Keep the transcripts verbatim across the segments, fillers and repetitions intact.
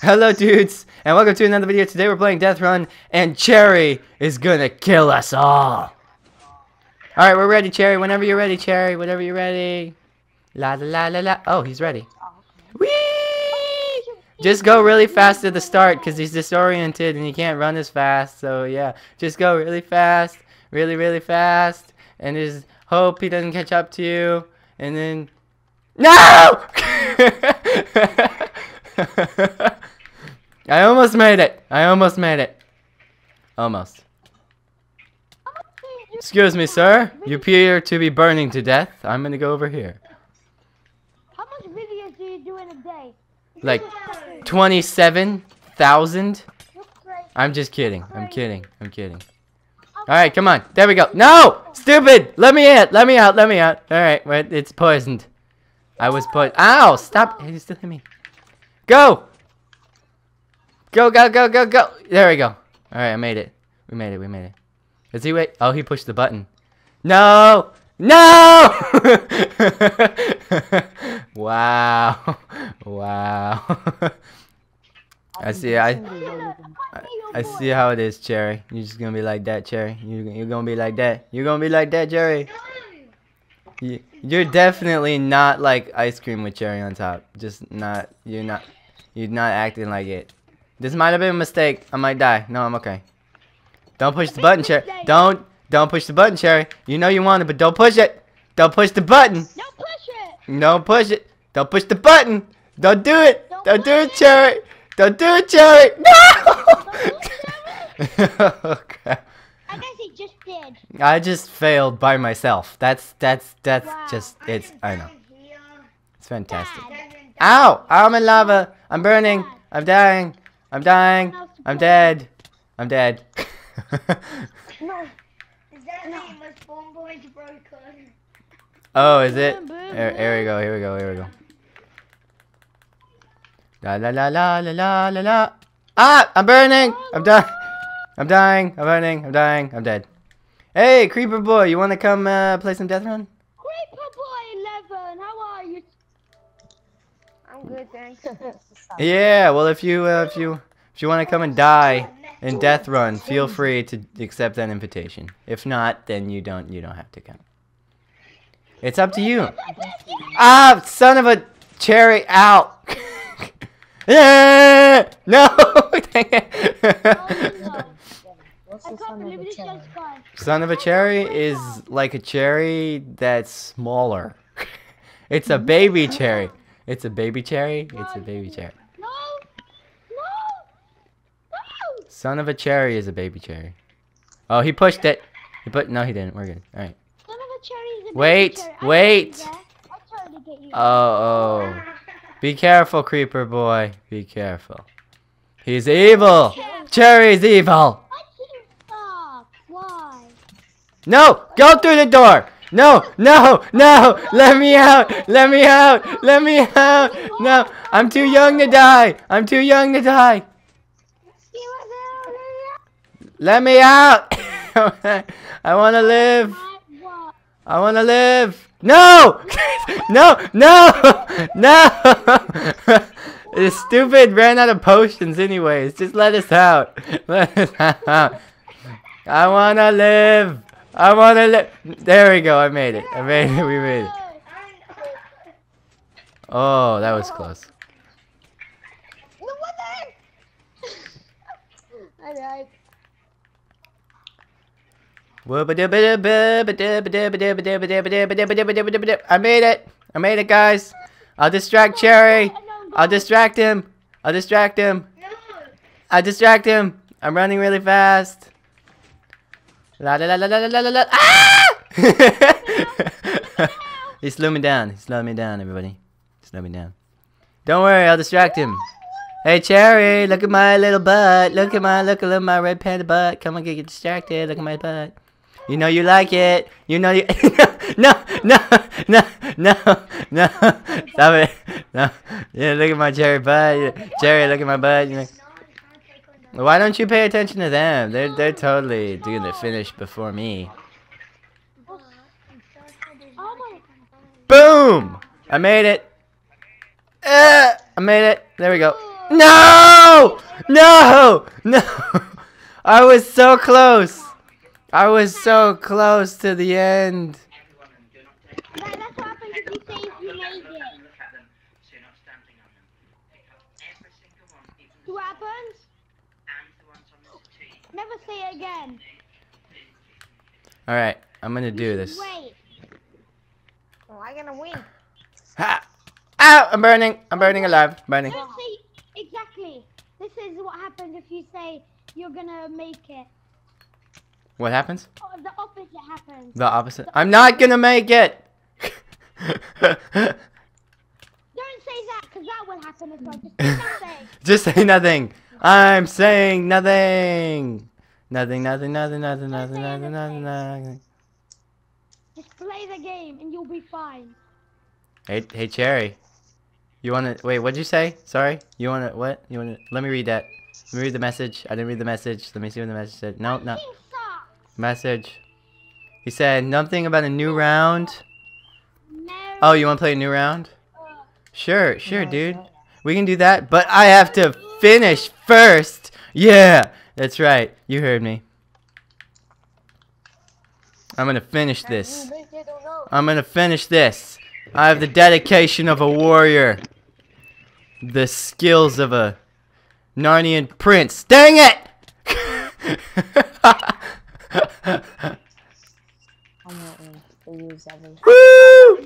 Hello dudes, and welcome to another video. Today we're playing Death Run, and Cherry is gonna kill us all. Alright, we're ready, Cherry. Whenever you're ready, Cherry. Whenever you're ready. La la la la la. Oh, he's ready. Whee! Just go really fast at the start, because he's disoriented and he can't run as fast. So yeah, just go really fast. Really, really fast. And just hope he doesn't catch up to you. And then... No! I almost made it. I almost made it. Almost. Excuse me, sir. You appear to be burning to death. I'm gonna go over here. How much videos do you do in a day? Like twenty-seven thousand? I'm just kidding. I'm kidding. I'm kidding. Alright, come on. There we go. No! Stupid! Let me out. Let me out. Let me out. Alright, wait, it's poisoned. I was poisoned. Ow! Stop. Hey, you still hit me. Go! Go, go, go, go, go! There we go. Alright, I made it. We made it, we made it. Does he wait? Oh, he pushed the button. No! No! Wow. Wow. I see, I, I I see how it is, Cherry. You're just gonna be like that, Cherry. You, you're gonna be like that. You're gonna be like that, Cherry. You, you're definitely not like ice cream with cherry on top. Just not, you're not, you're not acting like it. This might have been a mistake. I might die. No, I'm okay. Don't push the button, Cherry. Don't, don't push the button, Cherry. You know you want it, but don't push it. Don't push the button. Don't push it. Don't push it. Don't push the button. Don't do it. Don't, don't do it, Cherry. Don't do it, Cherry. No! Oh, crap. I guess he just did. I just failed by myself. That's, that's, that's Wow. just, it's, I know. It's fantastic. Ow! I'm in lava. I'm burning. I'm dying. I'm dying. I'm dead. I'm dead. No. Is that no. My spawn point's broken? Oh, is it? Here, here we go. Here we go. Here we go. La la la la la la la la. Ah! I'm burning. I'm dying. I'm dying. I'm burning. I'm dying. I'm dead. Hey, Creeper Boy, you want to come uh, play some Death Run? Creeper Boy eleven, how are you? I'm good, thanks. Yeah. Well, if you uh, if you if you want to come and die in Death Run, feel free to accept that invitation. If not, then you don't you don't have to come. It's up to you. Ah, son of a cherry! Out. Yeah! No! Dang it. I can't believe this just gone. Son of a cherry is like a cherry that's smaller. It's a baby cherry. It's a baby cherry. It's a baby cherry. No! No! No! Son of a cherry is a baby cherry. Oh, he pushed it. He put. No, he didn't. We're good. All right. Son of a cherry is a baby Wait, cherry. I wait. get you there. I totally get you. Oh, oh. Be careful, Creeper Boy. Be careful. He's evil. Cherry's evil. I can't stop. Why? No, go through the door. No, no, no. Let me out. Let me out. Let me out. No, I'm too young to die. I'm too young to die. Let me out. I want to live. I want to live. No! No! No! No! This stupid ran out of potions anyways. Just let us out. Let us out. I want to live. I want to live. There we go. I made it. I made it. We made it. Oh, that was close. I died. I made it. I made it, guys. I'll distract Cherry. I'll distract him. I'll distract him. I'll distract him. I'm running really fast. La la la la la la la la. Ah! He slowed me down. He slowed me down, everybody. Slow me down. Don't worry, I'll distract him. Hey, Cherry, look at my little butt. Look at my, look at my red panda butt. Come on, get distracted. Look at my butt. You know you like it. You know you. No, no, no, no, no. Stop it. No. Yeah, look at my cherry butt. Cherry, look at my butt. You know. Why don't you pay attention to them? They're they're totally doing the finish before me. Boom! I made it. Uh, I made it. There we go. No! No! No! I was so close. I was so close to the end. That, that's what happens if you say if you made it. See what happens? Never say it again. Alright, I'm gonna do this. Wait. Oh, I'm gonna win. Ha! Ow! I'm burning! I'm burning alive. Burning. Don't say exactly. This is what happens if you say you're gonna make it. What happens? Oh, the opposite happens. The opposite. I'm not gonna make it! Don't say that, because that will happen as well. Just say nothing. Just say nothing. I'm saying nothing. Nothing, nothing, nothing, nothing, nothing, nothing, nothing, nothing. Just play the game and you'll be fine. Hey, hey, Cherry. You wanna wait? What'd you say? Sorry. You wanna what? You wanna? Let me read that. Let me read the message. I didn't read the message. Let me see what the message said. No, no. Team sucks. Message. He said nothing about a new round. No. Oh, you wanna play a new round? Uh, Sure, sure, dude. We can do that, but I have to finish first. Yeah, that's right. You heard me. I'm gonna finish this. I'm gonna finish this. I have the dedication of a warrior. The skills of a Narnian prince. Dang it! Woo!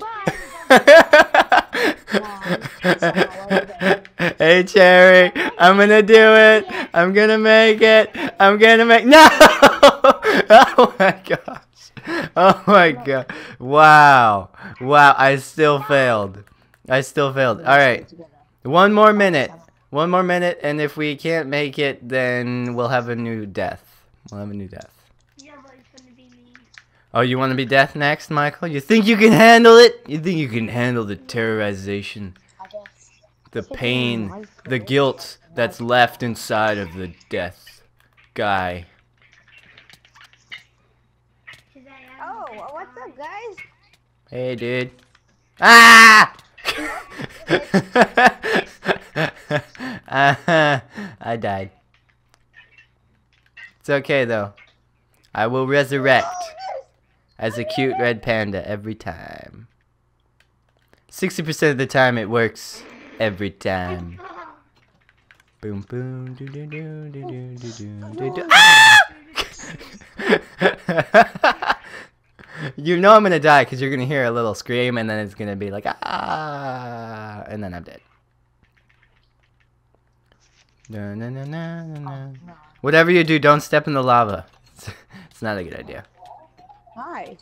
Hey Cherry, I'm gonna do it. I'm gonna make it. I'm gonna make no. Oh my gosh. Oh my god. Wow. Wow. I still failed. I still failed. All right. One more minute. One more minute, and if we can't make it, then we'll have a new death. We'll have a new death. Yeah, but it's gonna be me. Oh, you want to be death next, Michael? You think you can handle it? You think you can handle the terrorization, the pain, the guilt that's left inside of the death guy? Oh, what's up, guys? Hey, dude. Ah! uh, I died. It's okay, though. I will resurrect as a cute red panda every time. sixty percent of the time it works every time. Boom boom doo doo doo doo doo doo doo doo. Ah! You know I'm gonna die because you're gonna hear a little scream and then it's gonna be like ah, and then I'm dead. Na, na, na, na, na, na. Whatever you do, don't step in the lava. It's not a good idea. Hi.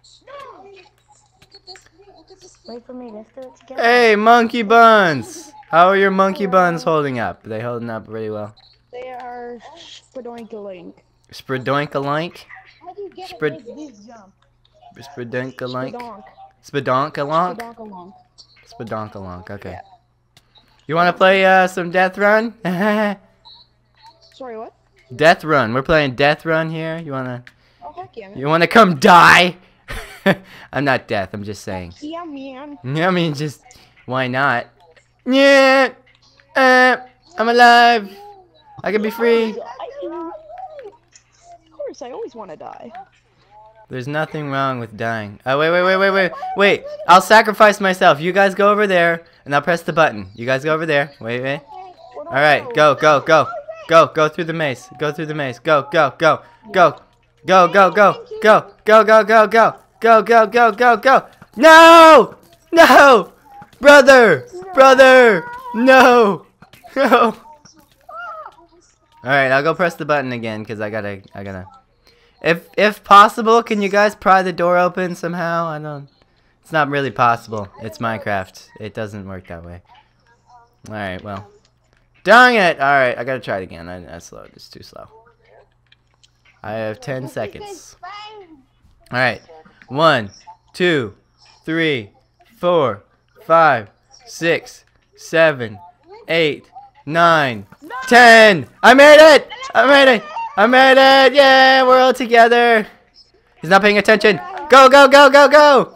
Wait for me. Let's do it together. Hey, monkey buns! How are your monkey buns holding up? Are they holding up really well? They are spadoinkalink. Spredoinkalink? How do you get Spread- it with this jump? Spredoinkalink? Spadonk. Spedonkalonk? Spadonkalonk. Spedonkalonk, okay. You wanna play uh, some Death Run? Sorry, what? Death Run. We're playing Death Run here. You wanna Oh, heck yeah, man. You wanna come die? I'm not death, I'm just saying. Yeah, man. I mean, just why not? Yeah, uh, I'm alive. I can be free. I, of course, I always want to die. There's nothing wrong with dying. Oh wait, wait, wait, wait, wait, wait! I'll sacrifice myself. You guys go over there, and I'll press the button. You guys go over there. Wait, wait. All right, go, go, go, go, go through the maze. Go through the maze. Go, go, go, go, go, go, go, go, go, go, go, go. Go, go, go, go, go! No! No! Brother! Brother! No! No! Alright, I'll go press the button again, because I gotta, I gotta... If, if possible, can you guys pry the door open somehow? I don't... It's not really possible. It's Minecraft. It doesn't work that way. Alright, well. Dang it! Alright, I gotta try it again. I, that's slow. It's too slow. I have ten seconds. Alright. One, two, three, four, five, six, seven, eight, nine, ten! I made it! I made it! I made it! Yeah, we're all together! He's not paying attention! Go, go, go, go, go!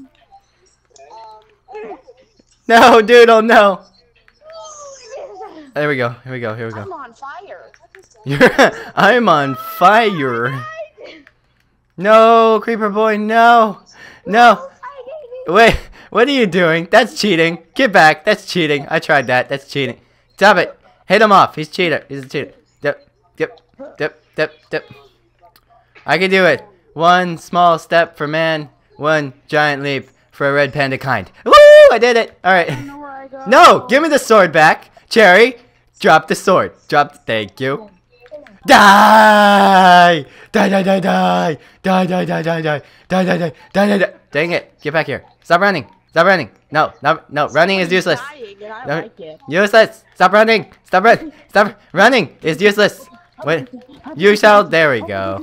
No, Doodle, no! There we go. Here we go. Here we I'm go. on fire. You're, I'm on fire. No, creeper boy. No. No. Wait. What are you doing? That's cheating. Get back. That's cheating. I tried that. That's cheating. Stop it. Hit him off. He's cheater. He's a cheater. Yep. Yep. Yep. Yep. Yep. I can do it. One small step for man. One giant leap for a red panda kind. Woo! I did it. All right. No, give me the sword back. Cherry, drop the sword. Drop. Thank you. Die! Die, die, die, die. Die, die, die, die, die. Die, die, die, die, die, die. Dang it. Get back here. Stop running. Stop running. No, no, no. Running is useless. No, useless. Stop running. Stop running. Stop running. Is useless. Wait. You shall. There we go.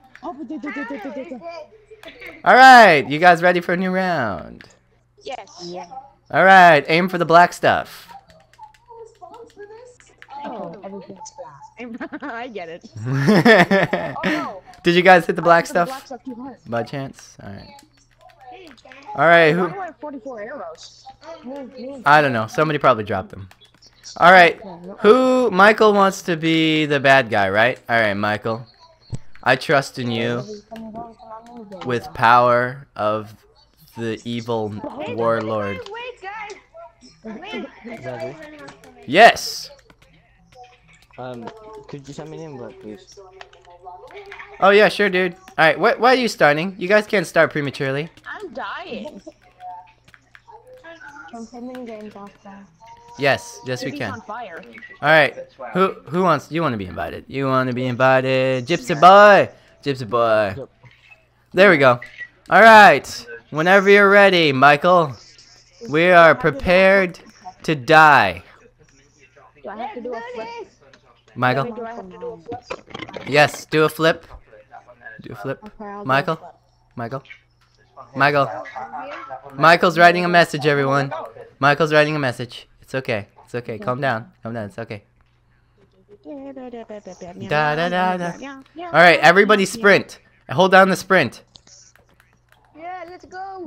All right. You guys ready for a new round? Yes. Yeah. All right. Aim for the black stuff. Oh, everything's black. I get it. Oh, no. Did you guys hit the black stuff? Black stuff too hard. By chance? All right. All right. Who? Why do I have forty-four arrows? I don't know. Somebody probably dropped them. All right. Who? Michael wants to be the bad guy, right? All right, Michael. I trust in you with power of the evil warlord. Wait, guys. Yes. Um, could you send me an invite, please? Oh yeah, sure, dude. All right. Wh why are you starting? You guys can't start prematurely. I'm dying. Yes. Yes, we He's can. on fire. All right. Who who wants? You want to be invited? You want to be invited? Gypsy boy. Gypsy boy. There we go. All right. Whenever you're ready, Michael. We are prepared to die. Do I have to do a flip? Michael. Do I have to do a flip? Yes. Do a flip. Do a flip. Michael. Michael. Michael. Michael's writing a message, everyone. Michael's writing a message. It's okay. It's okay. Calm down. Calm down. It's okay. Da da da da. All right, everybody sprint. Hold down the sprint. Yeah, let's go.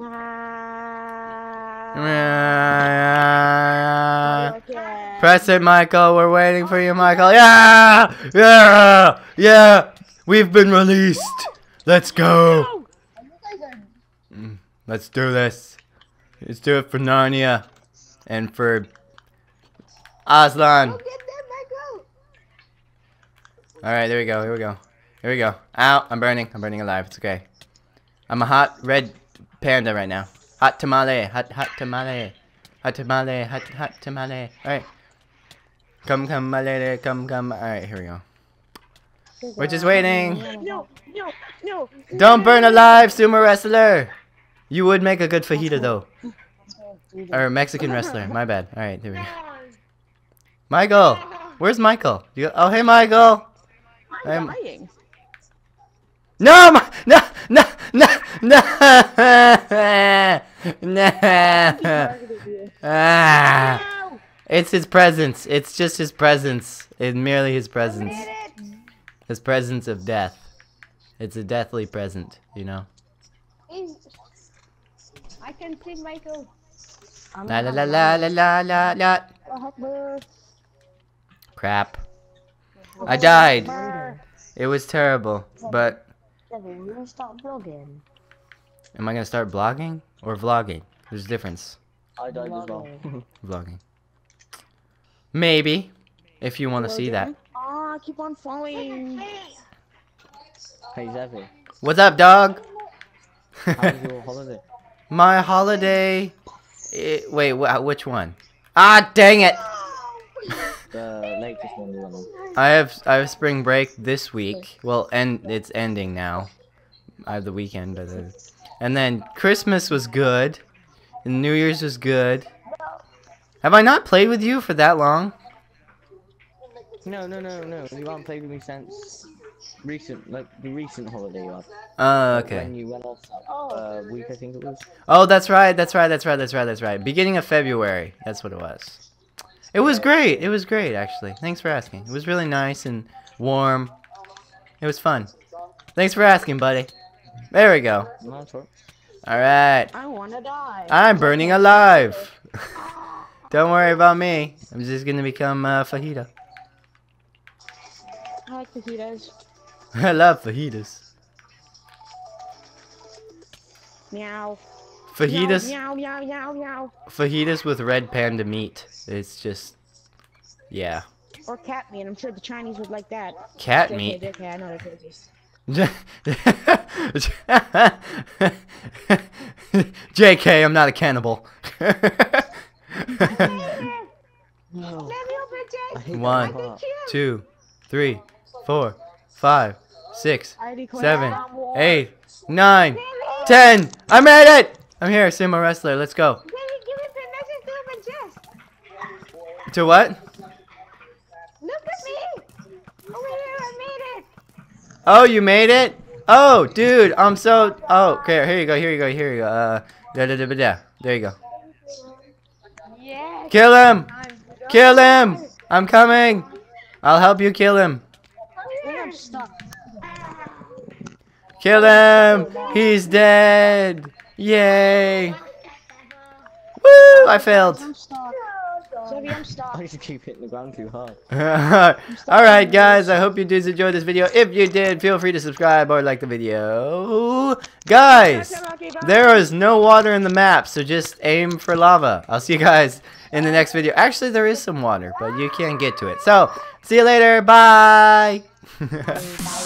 Press it, Michael. We're waiting for you, Michael. Yeah! Yeah! Yeah! We've been released. Let's go. Mm, Let's do this. Let's do it for Narnia. And for Aslan. Go get them, Michael. Alright, there we go. Here we go. Here we go. Ow! I'm burning. I'm burning alive. It's okay. I'm a hot red panda right now. Hot tamale. Hot hot tamale. Hot tamale. Hot hot tamale. Alright. Come come my lady. Come come. Alright, here we go. We're just waiting. No, no, no. Don't burn alive, sumo wrestler. You would make a good fajita though. Or Mexican wrestler. My bad. Alright, there we go. Michael. Where's Michael? You, oh, hey, Michael. I'm I'm- dying. No, my, no, no, no, no, no. Ah, it's his presence. It's just his presence. It's merely his presence. His presence of death. It's a deathly present, you know. I can sing, Michael. La la la la la la la la. Crap. I died. It was terrible, but am I gonna start blogging or vlogging? There's a difference. I died as well. Vlogging. Maybe, if you want to see that. Ah, keep on falling. Hey, Zevi. What's up, dog? How was your holiday? My holiday. It, wait, wh which one? Ah, dang it! The latest one we went on. I have I have spring break this week. Well, and it's ending now. I have the weekend, but uh, and then Christmas was good, and New Year's was good. Have I not played with you for that long? No, no, no, no. You haven't played with me since recent, like the recent holiday you had. Oh, Like, okay. When you went off that uh, week, I think it was. Oh, that's right. That's right. That's right. That's right. That's right. Beginning of February. That's what it was. It was great. It was great, actually. Thanks for asking. It was really nice and warm. It was fun. Thanks for asking, buddy. There we go. No, it's alright. All right. I wanna die. I'm burning alive. Don't worry about me. I'm just gonna become uh, fajita. I like fajitas. I love fajitas. Meow. Fajitas, Meow, meow, meow, meow, meow. fajitas with red panda meat. It's just, yeah. Or cat meat. I'm sure the Chinese would like that. Cat J K, meat. J K, I know they're crazy. J K, I'm not a cannibal. No. I hate that One, part. two, three, four, five, six, I declare seven, I'm war. eight, nine, ten. I made it! I'm here, Sumo Wrestler. Let's go. Give me, give me permission to do my chest. To what? Look at me. Over here, I made it. Oh, you made it? Oh, dude, I'm so. Oh, okay. Here you go. Here you go. Here you go. Uh, da da da da. da. There you go. Yes. Kill him! I'm Kill him! I'm coming. I'll help you kill him. I'm stuck. Kill him! He's dead! Yay! Woo! I failed. I'm stuck. Chevy, I'm stuck. I just keep hitting the ground too hard. Alright guys, I hope you dudes enjoyed this video. If you did, feel free to subscribe or like the video. Guys, there is no water in the map, so just aim for lava. I'll see you guys in the next video. Actually, there is some water, but you can't get to it. So, see you later. Bye!